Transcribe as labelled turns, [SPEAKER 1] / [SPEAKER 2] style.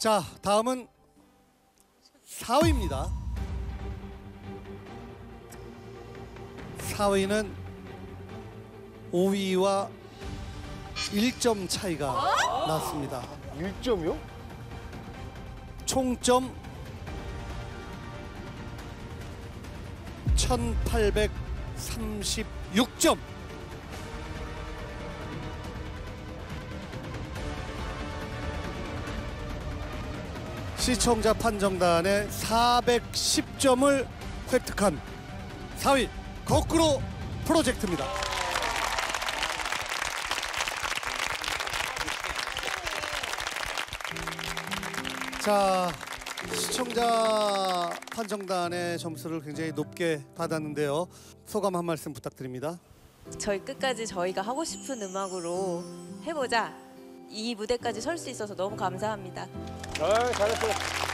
[SPEAKER 1] 자, 다음은 4위입니다. 4위는 5위와 1점 차이가 났습니다.
[SPEAKER 2] 1점이요?
[SPEAKER 1] 총점 1836점. 시청자 판정단의 410점을 획득한 4위 거꾸로 프로젝트입니다. 자, 시청자 판정단의 점수를 굉장히 높게 받았는데요. 소감 한 말씀 부탁드립니다.
[SPEAKER 3] 저희 끝까지 저희가 하고 싶은 음악으로 해보자. 이 무대까지 설 수 있어서 너무 감사합니다.
[SPEAKER 2] 잘했어요.